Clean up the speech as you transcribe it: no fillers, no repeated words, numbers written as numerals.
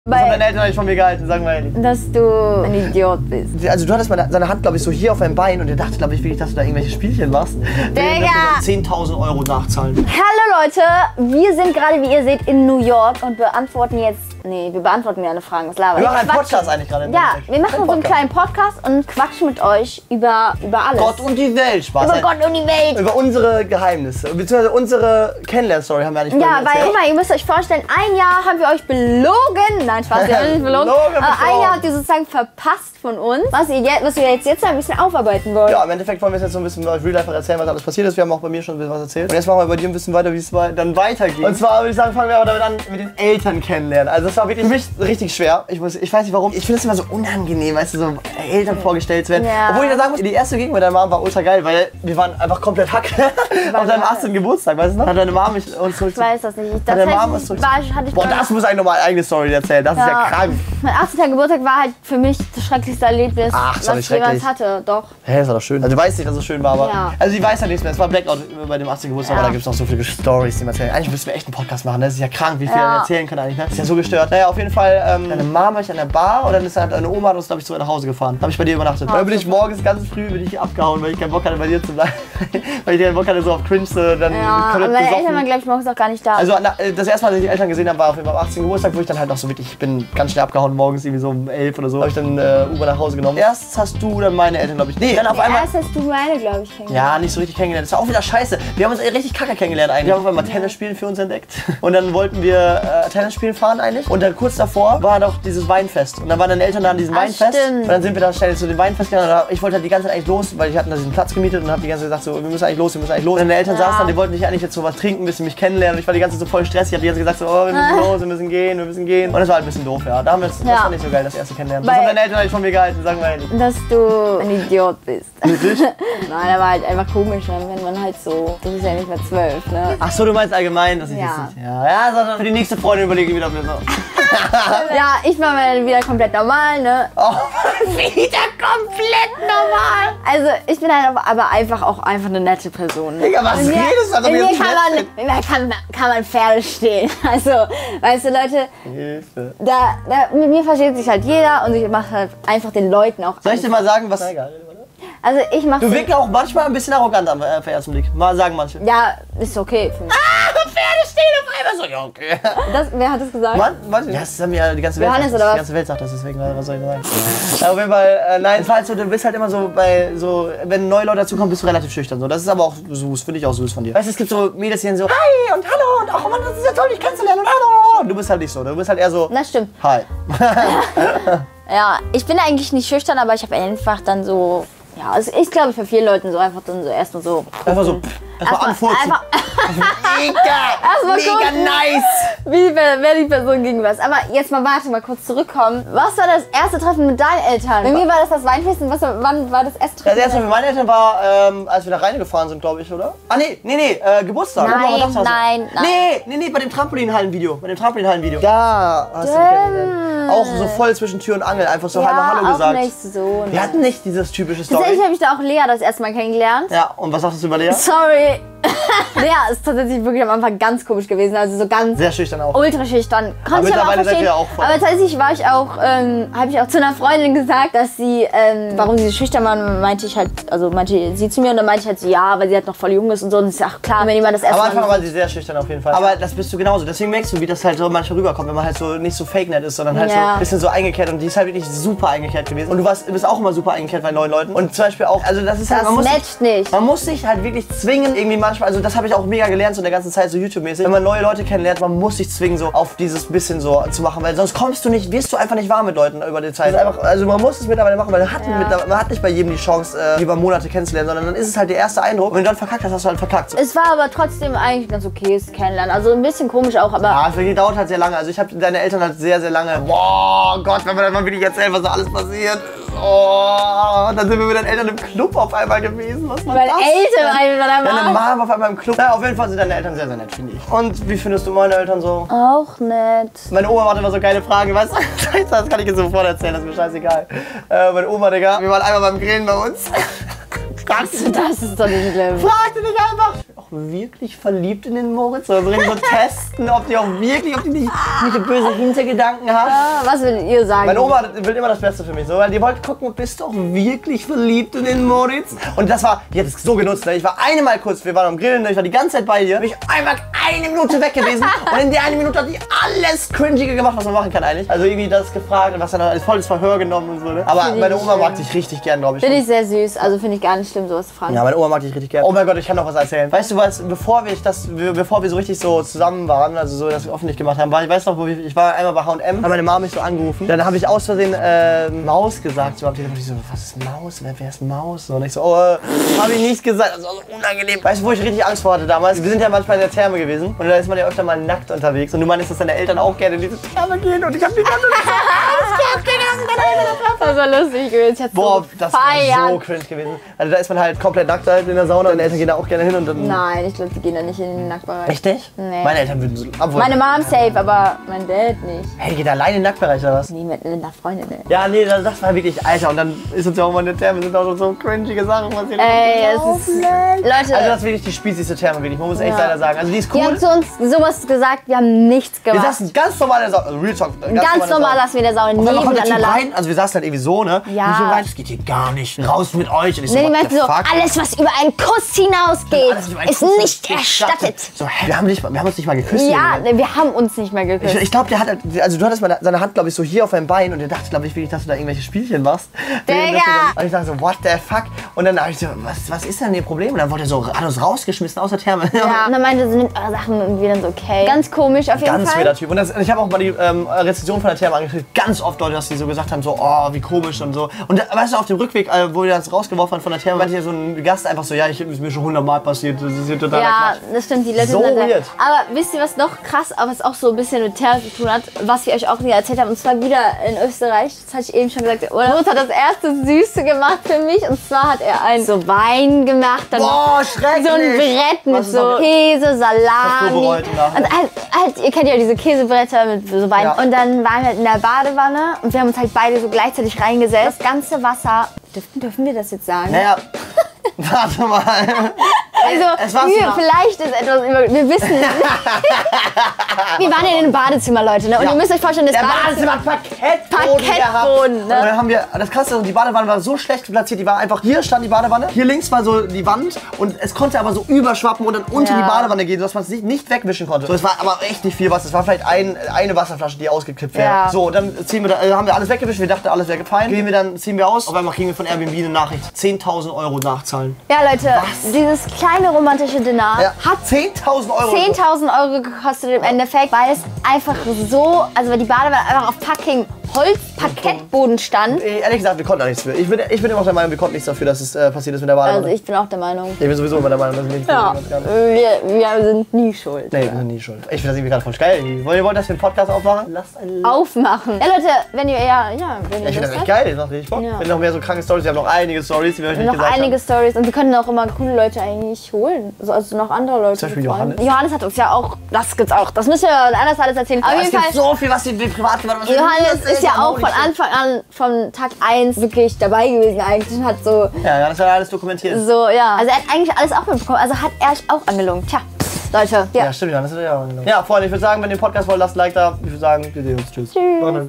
Was haben deine Eltern eigentlich von mir gehalten, sagen wir ehrlich? Dass du ein Idiot bist. Also du hattest mal seine Hand, glaube ich, so hier auf deinem Bein und er dachte, glaube ich, wirklich, dass du da irgendwelche Spielchen machst. Digga! 10.000 Euro nachzahlen. Hallo Leute, wir sind gerade, wie ihr seht, in New York und beantworten jetzt... Nee, wir beantworten ja eine Frage. Was labern? Wir machen einen Podcast eigentlich gerade. Ja, wir machen so einen kleinen Podcast und quatschen mit euch über alles. Gott und die Welt, Spaß. Über Gott und die Welt. Über unsere Geheimnisse, beziehungsweise unsere Kennenlern-Story haben wir eigentlich Ja, weil, guck mal, ihr müsst euch vorstellen, ein Jahr haben wir euch belogen. Nein, Spaß, wir haben nicht belogen. Ein Jahr habt ihr sozusagen verpasst von uns, was wir jetzt ein bisschen aufarbeiten wollen. Ja, im Endeffekt wollen wir jetzt so ein bisschen Real Life erzählen, was alles passiert ist. Wir haben auch bei mir schon ein bisschen was erzählt. Und jetzt machen wir bei dir ein bisschen weiter, wie es dann weitergeht. Und zwar würde ich sagen, fangen wir aber damit an, mit den Eltern kennenlernen. Also das war wirklich für mich richtig schwer. Ich weiß nicht warum. Ich finde es immer so unangenehm, weißt du, so Eltern vorgestellt zu werden. Ja. Obwohl ich da sagen muss, die erste Gegend mit deiner Mom war ultra geil, weil wir waren einfach komplett hack auf deinem 18. Geburtstag, weißt du noch? Hat deine Mom mich uns zurück. Ich weiß das nicht. Das Boah, das muss eigentlich nochmal eine eigene Story erzählen. Das ist ja krank. Mein 18. Geburtstag war halt für mich das schrecklichste Erlebnis, was ich jemals hatte. Doch. Hä, das war doch schön. Also du weißt nicht, dass es schön war, aber... Ja. Also die weiß ja nichts mehr. Es war Blackout bei dem 18. Geburtstag, aber da gibt es noch so viele Stories, die man erzählen. Eigentlich müssen wir echt einen Podcast machen. Das ist ja krank, wie viel wir erzählen können eigentlich. Ne? Das ist ja so gestört. Naja, auf jeden Fall, deine Mama war ich an der Bar und dann ist halt eine Oma und uns, glaube ich, so nach Hause gefahren. Da habe ich bei dir übernachtet. Dann bin ich morgens ganz früh hier abgehauen, weil ich keinen Bock hatte, bei dir zu bleiben. Weil ich keinen Bock hatte, so auf Cringe zu dann aber meine Eltern waren, glaube ich, morgens auch gar nicht da. Also das erste Mal, dass ich die Eltern gesehen habe, war auf jeden Fall am 18. Geburtstag, wo ich dann halt noch so wirklich, ich bin ganz schnell abgehauen morgens, irgendwie so um 11 oder so. Habe ich dann Uber nach Hause genommen. Erst hast du dann meine Eltern, glaube ich. Nee, dann auf einmal... Erst hast du meine, glaube ich, kennengelernt. Ja, nicht so richtig kennengelernt. Das war auch wieder scheiße. Wir haben uns richtig kacke kennengelernt eigentlich. Wir haben auf einmal Tennis spielen für uns entdeckt. Und dann wollten wir Tennis spielen fahren eigentlich. Und dann kurz davor war doch dieses Weinfest. Und dann waren deine Eltern da an diesem Weinfest. Stimmt. Und dann sind wir da schnell zu dem Weinfest gegangen. Ich wollte halt die ganze Zeit eigentlich los, weil ich hatte da diesen Platz gemietet und habe die ganze Zeit gesagt, so, wir müssen eigentlich los. Und deine Eltern saßen dann, die wollten nicht eigentlich jetzt so was trinken, ein bisschen mich kennenlernen. Und ich war die ganze Zeit so voll stressig. Ich habe die ganze Zeit gesagt, so, oh, wir müssen los, wir müssen gehen. Und das war halt ein bisschen doof, ja. Das war nicht so geil, das erste Kennenlernen. Was haben deine Eltern eigentlich von mir gehalten, sagen wir ehrlich? Dass du ein Idiot bist. Wirklich? Nein, er war halt einfach komisch, ne? Wenn man halt so, das ist ja nicht mehr 12, ne? Ach so, du meinst allgemein, dass ich jetzt nicht... Ja, sondern für die nächste Freundin überlege ich wieder mir so. Ja, ich war mal wieder komplett normal, ne? Oh, wieder komplett normal! Also, ich bin halt aber einfach eine nette Person. Ne? Digga, was redest du? In mir kann man Pferde stehen. Also, weißt du, Leute, Hilfe. Mit mir versteht sich halt jeder und ich mache halt einfach den Leuten auch. Soll ich dir mal sagen, was... Also ich mache... Du wirkst auch manchmal ein bisschen arrogant am ersten Blick. Mal sagen manche. Ja, ist okay für mich. Pferde stehen auf einmal so. Ja, okay. Wer hat das gesagt? Mann, ja, das haben ja die ganze Welt. Johannes, sagt, oder was? die ganze Welt sagt das, deswegen, was soll ich sagen? Auf jeden Fall, nein, es war halt so, du bist halt immer so wenn neue Leute dazukommen, bist du relativ schüchtern. So. Das ist aber auch süß, finde ich auch süß von dir. Weißt du, es gibt so Mädels, die dann so, hi und hallo und ach Mann, das ist ja toll, dich kennenzulernen und hallo. Und du bist halt nicht so, du bist halt eher so, Das stimmt. hi. Ja, ich bin eigentlich nicht schüchtern, aber ich habe einfach dann so... Ja, also ich glaube für viele Leute so einfach dann so erstmal so... Einfach so, erstmal anfurzen. Mega nice! Wer die Person gegenüber ist. Aber jetzt mal kurz zurückkommen. Was war das erste Treffen mit deinen Eltern? Bei mir war das Weinfest. Wann war das erste Treffen? Das erste Treffen mit meinen Eltern war, als wir nach Rheine gefahren sind, glaube ich, oder? Ah, nee, Geburtstag. Nein. Nee, bei dem Trampolinhallen-Video. Da hast du mich kennengelernt. Auch so voll zwischen Tür und Angel, einfach so einmal Hallo gesagt. Nicht so. Wir hatten nicht dieses typische Story. Tatsächlich habe ich da auch Lea das erste Mal kennengelernt. Ja, und was sagst du über Lea? Sorry. Lea ist tatsächlich wirklich am Anfang ganz komisch gewesen, also so ganz... Sehr schüchtern auch. Ultra schüchtern. Aber mittlerweile seid ihr auch voll. Aber tatsächlich war ich auch, habe ich auch zu einer Freundin gesagt, dass sie, warum sie so schüchtern war, meinte sie zu mir und dann meinte ich halt so, ja, weil sie halt noch voll jung ist und so. Und ist ach klar, wenn jemand das erste Mal... Am Anfang war sie sehr schüchtern auf jeden Fall. Aber das bist du genauso. Deswegen merkst du, wie das halt so manchmal rüberkommt, wenn man halt so nicht so fake-net ist, sondern halt so ein bisschen so eingekehrt. Und die ist halt wirklich super eingekehrt gewesen. Und du bist auch immer super eingekehrt bei neuen Leuten. Und zum Beispiel auch, also das ist halt... Man muss sich halt wirklich zwingen, irgendwie manchmal, also das habe ich auch mega gelernt so in der ganzen Zeit so YouTube-mäßig. Wenn man neue Leute kennenlernt, man muss sich zwingen so auf dieses bisschen so zu machen, weil sonst wirst du einfach nicht warm mit Leuten über die Zeit. Also man muss es mittlerweile machen, weil man hat nicht bei jedem die Chance, über Monate kennenzulernen, sondern dann ist es halt der erste Eindruck und wenn du dann verkackt hast, hast du halt verkackt. Es war aber trotzdem eigentlich ganz okayes Kennenlernen, also ein bisschen komisch auch, aber... Ja, für die dauert halt sehr lange, also ich habe deine Eltern halt sehr, sehr lange... Boah, Gott, wenn man dann mal wirklich erzählt, was da alles passiert ist. Oh, dann sind wir mit deinen Eltern im Club auf einmal gewesen. Was war das? Deine Mom war auf einmal im Club. Ja, auf jeden Fall sind deine Eltern sehr, sehr nett, finde ich. Und wie findest du meine Eltern so? Auch nett. Meine Oma macht immer so geile Fragen, weißt du? Das kann ich jetzt sofort erzählen, das ist mir scheißegal. Meine Oma, Digga, wir waren einmal beim Grillen bei uns. Das ist doch nicht schlimm. Fragte dich einfach. wirklich verliebt in den Moritz? Oder so testen, ob die nicht böse Hintergedanken hat. Was würdet ihr sagen? Meine Oma will immer das Beste für mich, so, weil die wollte gucken, bist du auch wirklich verliebt in den Moritz? Und das war, die hat es so genutzt, ne? Ich war einmal kurz, wir waren am Grillen, ich war die ganze Zeit bei dir, bin ich einmal 1 Minute weg gewesen und in der 1 Minute hat die alles Cringige gemacht, was man machen kann eigentlich. Also irgendwie das gefragt und was dann als volles Verhör genommen und so, ne? Aber meine Oma mag dich richtig gern, glaube ich. Finde ich sehr süß, also finde ich gar nicht schlimm, sowas zu fragen. Ja, meine Oma mag dich richtig gern. Oh mein Gott, ich kann noch was erzählen. Weißt du was, bevor wir so richtig so zusammen waren, also so, dass wir öffentlich gemacht haben, ich weiß noch, ich war einmal bei H&M, hat meine Mama mich so angerufen, dann habe ich aus Versehen Maus gesagt, so am Telefon, ich so, was ist Maus, wer ist Maus? Und ich so, habe ich nicht gesagt, das war so unangenehm. Weißt du, wo ich richtig Angst vor hatte damals? Wir sind ja manchmal in der Therme gewesen und da ist man ja öfter mal nackt unterwegs und du meinst, dass deine Eltern auch gerne in diese Therme gehen und ich habe die ganze Das war lustig gewesen. Boah, das war so cringe gewesen. Also da ist man halt komplett nackt halt in der Sauna und deine Eltern gehen da auch gerne hin und dann... Nein, ich glaube, die gehen da nicht in den Nacktbereich. Echt nicht? Nee. Meine Eltern würden so... Meine Mom safe, aber mein Dad nicht. Hey, die geht alleine in den Nacktbereich oder was? Nee, mit einer Freundin. Ja, nee, das war wirklich, Alter. Und dann ist uns ja auch mal in der Therme, sind auch so cringige Sachen passiert. Ey, es ist... Leute... Also das ist wirklich die spießigste Therme, wirklich. Man muss echt leider sagen. Also die ist cool. Die haben zu uns sowas gesagt, wir haben nichts gemacht. Wir saßen ganz normal in der Sauna. Real Talk. Ganz normal saßen wir in der Sauna. Nebeneinander rein. Also wir saßen halt irgendwie so, ne? Ja. Und so rein, das geht hier gar nicht. Raus mit euch. Und ich so, nee, die meinten so, alles was über einen Kuss hinausgeht, ist nicht erstattet. So, hä, wir haben uns nicht mal geküsst. Ja, wir haben uns nicht mal geküsst. Ich glaube, der hat, also du hattest mal seine Hand, glaube ich, so hier auf deinem Bein und der dachte, glaube ich, wirklich, dass du da irgendwelche Spielchen machst. Digga! Und ich dachte so, what the fuck? Und dann dachte ich so, was ist denn ihr Problem? Und dann wurde er so, hat uns rausgeschmissen aus der Therme. Ja, und dann meinte sie, nimmt eure Sachen und wir dann so, okay. Ganz komisch auf jeden Fall. Ganz wilder Typ. Und ich habe auch mal die Rezension von der Therme angekriegt. Ganz oft Leute, dass die so gesagt haben, so, oh, wie komisch und so. Und weißt du, auf dem Rückweg, wo wir das rausgeworfen haben von der Therme, meinte hier so ein Gast einfach so, ja, ist mir schon 100-mal passiert. Das ist hier total Ja, das stimmt, die Leute so sind weird. Aber wisst ihr, was noch krass, aber was auch so ein bisschen mit Therme zu tun hat, was wir euch auch nie erzählt haben, und zwar wieder in Österreich, das hatte ich eben schon gesagt, Moritz hat das erste Süße gemacht für mich, und zwar hat er so Wein gemacht, dann boah, schrecklich. so ein Brett mit so Käse, Salami, und halt, ihr kennt ja diese Käsebretter mit so Wein, ja. Und dann waren wir halt in der Badewanne und wir haben uns halt beide so gleichzeitig reingesetzt. Das ganze Wasser, dürfen wir das jetzt sagen? Naja, warte mal. Also, vielleicht ist etwas wir wissen es nicht. Wir waren in einem Badezimmer, Leute, ne? Und ihr müsst euch vorstellen, das Badezimmer hat Parkettboden. Ne? Und dann haben wir, das krasse, die Badewanne war so schlecht platziert, die war einfach, hier stand die Badewanne, hier links war so die Wand und es konnte aber so überschwappen und dann unter die Badewanne gehen, sodass man es nicht wegwischen konnte. So, es war aber echt nicht viel Wasser, es war vielleicht eine Wasserflasche, die ausgekippt wäre. Ja. So, dann haben wir alles weggewischt, wir dachten, alles wäre fein. Ziehen wir aus, auf einmal kriegen wir von Airbnb eine Nachricht, 10.000 Euro nachzahlen. Ja, Leute, dieses kleine romantische Dinner hat 10.000 Euro. 10.000 Euro gekostet im Endeffekt, weil es einfach so, also weil die Badewanne einfach auf fucking Holzparkettboden stand. Ehrlich gesagt, wir konnten da nichts für. Ich bin immer auch der Meinung, wir konnten nichts dafür, dass es passiert ist mit der Badewanne. Also ich bin auch der Meinung. Ich bin sowieso immer der Meinung, dass wir nicht wir sind nie schuld. Nee, wir sind nie schuld. Ich finde das irgendwie gerade voll geil. Ihr wollt, dass wir einen Podcast aufmachen? Lasst einen aufmachen. Ja, Leute, wenn ihr ich finde das echt geil. Das macht richtig Bock. Wir haben noch mehr so kranke Storys. Wir haben noch einige Storys, die wir euch nicht gesagt haben. Noch einige Storys. Und wir können auch immer coole Leute eigentlich holen. Also noch andere Leute. Zum Beispiel Johannes. Johannes hat uns ja auch, das gibt's auch. Das müssen wir anders alles erzählen. Auf jeden Fall. Es gibt so viel, was wir privat gemacht haben. Johannes ist ja auch von Anfang an, von Tag 1 wirklich dabei gewesen eigentlich und hat so... Ja, das hat alles dokumentiert. So, ja. Also er hat eigentlich alles auch mitbekommen. Also hat er euch auch angelogen. Tja, Leute. Ja, stimmt, Johannes hat er ja auch angelogen. Ja, Freunde, ich würde sagen, wenn ihr den Podcast wollt, lasst ein Like da. Ich würde sagen, wir sehen uns. Tschüss.